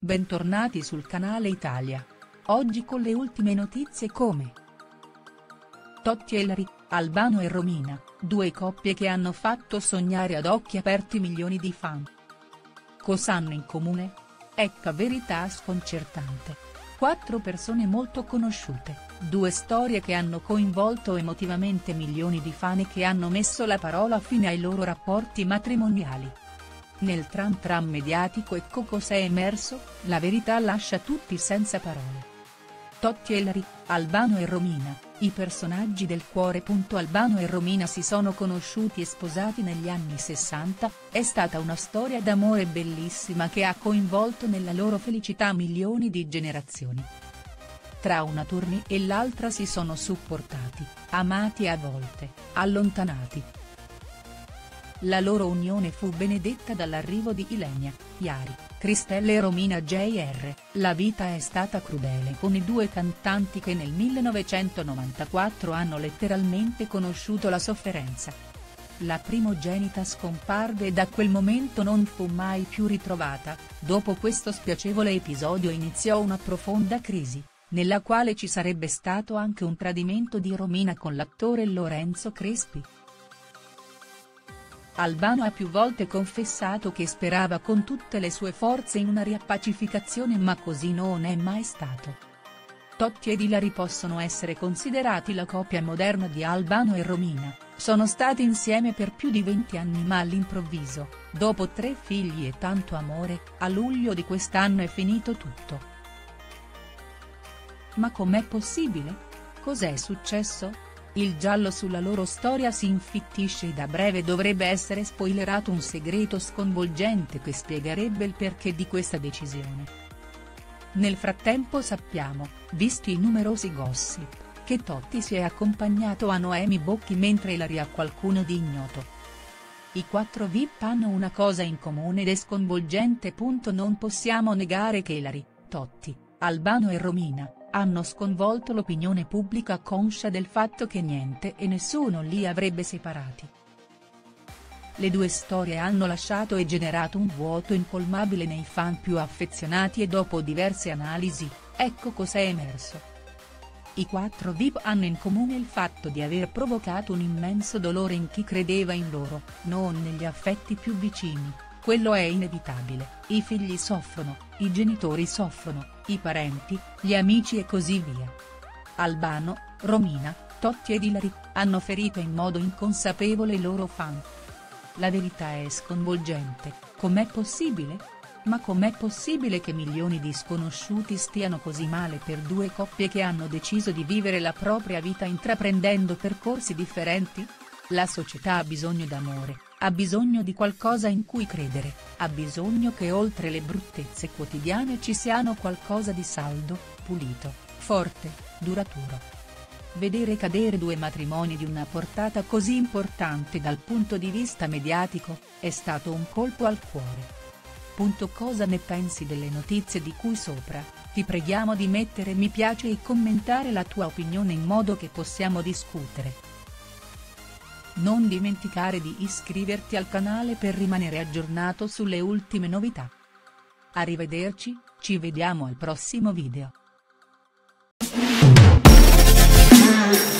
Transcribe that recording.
Bentornati sul canale Italia. Oggi con le ultime notizie come Totti e Ilary, Albano e Romina, due coppie che hanno fatto sognare ad occhi aperti milioni di fan. Cosa hanno in comune? Ecco verità sconcertante. 4 persone molto conosciute, 2 storie che hanno coinvolto emotivamente milioni di fan e che hanno messo la parola fine ai loro rapporti matrimoniali. Nel tram tram mediatico ecco cosa è emerso, la verità lascia tutti senza parole. Totti e Ilary, Albano e Romina, i personaggi del cuore. Albano e Romina si sono conosciuti e sposati negli anni 60, è stata una storia d'amore bellissima che ha coinvolto nella loro felicità milioni di generazioni. Tra una tournée e l'altra si sono supportati, amati e a volte, allontanati. La loro unione fu benedetta dall'arrivo di Ilenia, Yari, Cristelle e Romina Jr. La vita è stata crudele con i due cantanti che nel 1994 hanno letteralmente conosciuto la sofferenza. La primogenita scomparve e da quel momento non fu mai più ritrovata. Dopo questo spiacevole episodio iniziò una profonda crisi, nella quale ci sarebbe stato anche un tradimento di Romina con l'attore Lorenzo Crespi. Albano ha più volte confessato che sperava con tutte le sue forze in una riappacificazione, ma così non è mai stato. Totti ed Ilary possono essere considerati la coppia moderna di Albano e Romina, sono stati insieme per più di 20 anni ma all'improvviso, dopo 3 figli e tanto amore, a luglio di quest'anno è finito tutto. Ma com'è possibile? Cos'è successo? Il giallo sulla loro storia si infittisce e da breve dovrebbe essere spoilerato un segreto sconvolgente che spiegherebbe il perché di questa decisione. Nel frattempo sappiamo, visti i numerosi gossip, che Totti si è accompagnato a Noemi Bocchi mentre Ilary a qualcuno di ignoto. I 4 VIP hanno una cosa in comune ed è sconvolgente. Non possiamo negare che Ilary, Totti, Albano e Romina hanno sconvolto l'opinione pubblica conscia del fatto che niente e nessuno li avrebbe separati. Le due storie hanno lasciato e generato un vuoto incolmabile nei fan più affezionati e dopo diverse analisi, ecco cosa è emerso. I 4 VIP hanno in comune il fatto di aver provocato un immenso dolore in chi credeva in loro, non negli affetti più vicini. Quello è inevitabile, i figli soffrono, i genitori soffrono, i parenti, gli amici e così via. Albano, Romina, Totti ed Ilary, hanno ferito in modo inconsapevole i loro fan. La verità è sconvolgente, com'è possibile? Ma com'è possibile che milioni di sconosciuti stiano così male per due coppie che hanno deciso di vivere la propria vita intraprendendo percorsi differenti? La società ha bisogno d'amore. Ha bisogno di qualcosa in cui credere, ha bisogno che oltre le bruttezze quotidiane ci siano qualcosa di saldo, pulito, forte, duraturo. Vedere cadere 2 matrimoni di una portata così importante dal punto di vista mediatico, è stato un colpo al cuore. Cosa ne pensi delle notizie di cui sopra? Ti preghiamo di mettere mi piace e commentare la tua opinione in modo che possiamo discutere. Non dimenticare di iscriverti al canale per rimanere aggiornato sulle ultime novità. Arrivederci, ci vediamo al prossimo video.